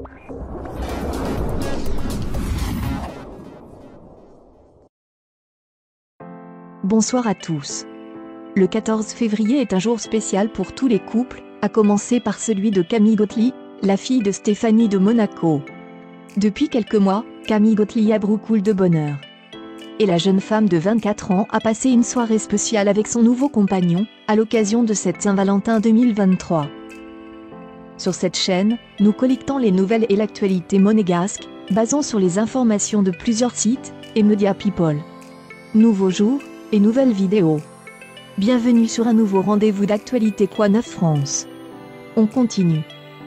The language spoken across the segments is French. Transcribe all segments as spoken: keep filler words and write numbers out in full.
Bonsoir à tous. Le quatorze février est un jour spécial pour tous les couples, à commencer par celui de Camille Gottlieb, la fille de Stéphanie de Monaco. Depuis quelques mois, Camille Gottlieb roucoule de bonheur. Et la jeune femme de vingt-quatre ans a passé une soirée spéciale avec son nouveau compagnon, à l'occasion de cette Saint-Valentin deux mille vingt-trois. Sur cette chaîne, nous collectons les nouvelles et l'actualité monégasque, basant sur les informations de plusieurs sites et médias people. Nouveau jour et nouvelles vidéos. Bienvenue sur un nouveau rendez-vous d'actualité Quoi Neuf France. On continue.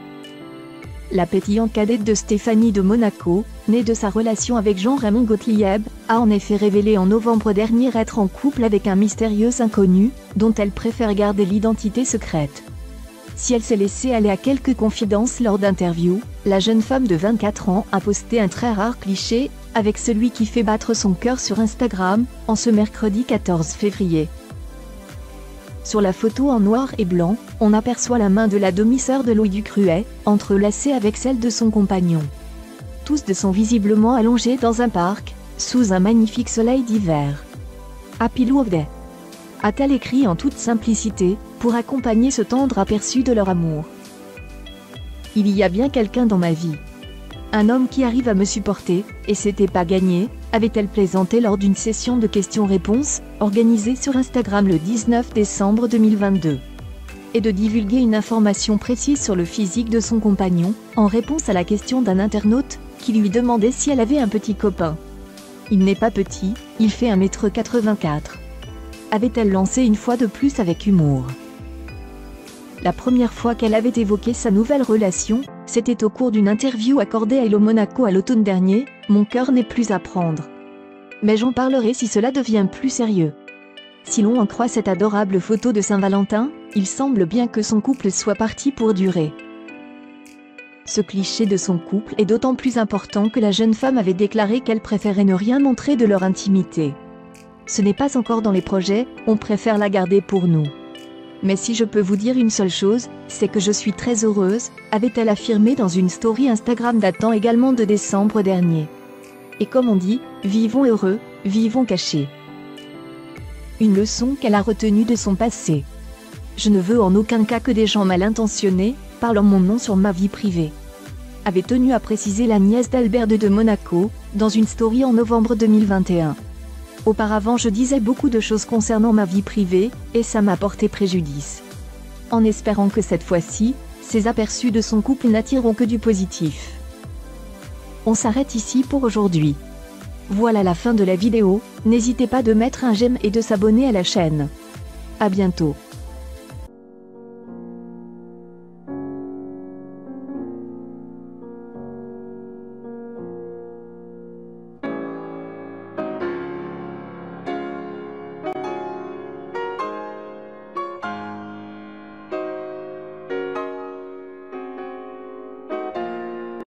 La pétillante cadette de Stéphanie de Monaco, née de sa relation avec Jean-Raymond Gottlieb, a en effet révélé en novembre dernier être en couple avec un mystérieux inconnu, dont elle préfère garder l'identité secrète. Si elle s'est laissée aller à quelques confidences lors d'interviews, la jeune femme de vingt-quatre ans a posté un très rare cliché, avec celui qui fait battre son cœur sur Instagram, en ce mercredi quatorze février. Sur la photo en noir et blanc, on aperçoit la main de la demi-sœur de Louis Ducruet, entrelacée avec celle de son compagnon. Tous deux sont visiblement allongés dans un parc, sous un magnifique soleil d'hiver. Happy Love Day, a-t-elle écrit en toute simplicité, pour accompagner ce tendre aperçu de leur amour. Il y a bien quelqu'un dans ma vie. Un homme qui arrive à me supporter, et c'était pas gagné, avait-elle plaisanté lors d'une session de questions-réponses, organisée sur Instagram le dix-neuf décembre deux mille vingt-deux. Et de divulguer une information précise sur le physique de son compagnon, en réponse à la question d'un internaute, qui lui demandait si elle avait un petit copain. Il n'est pas petit, il fait un mètre quatre-vingt-quatre. Avait-elle lancé une fois de plus avec humour. La première fois qu'elle avait évoqué sa nouvelle relation, c'était au cours d'une interview accordée à Hello Monaco à l'automne dernier, « Mon cœur n'est plus à prendre. Mais j'en parlerai si cela devient plus sérieux ». Si l'on en croit cette adorable photo de Saint-Valentin, il semble bien que son couple soit parti pour durer. Ce cliché de son couple est d'autant plus important que la jeune femme avait déclaré qu'elle préférait ne rien montrer de leur intimité. Ce n'est pas encore dans les projets, on préfère la garder pour nous. Mais si je peux vous dire une seule chose, c'est que je suis très heureuse, avait-elle affirmé dans une story Instagram datant également de décembre dernier. Et comme on dit, vivons heureux, vivons cachés. Une leçon qu'elle a retenue de son passé. Je ne veux en aucun cas que des gens mal intentionnés parlent en mon nom sur ma vie privée. Avait tenu à préciser la nièce d'Albert deux de Monaco, dans une story en novembre deux mille vingt et un. Auparavant je disais beaucoup de choses concernant ma vie privée, et ça m'a porté préjudice. En espérant que cette fois-ci, ces aperçus de son couple n'attireront que du positif. On s'arrête ici pour aujourd'hui. Voilà la fin de la vidéo, n'hésitez pas de mettre un j'aime et de s'abonner à la chaîne. À bientôt.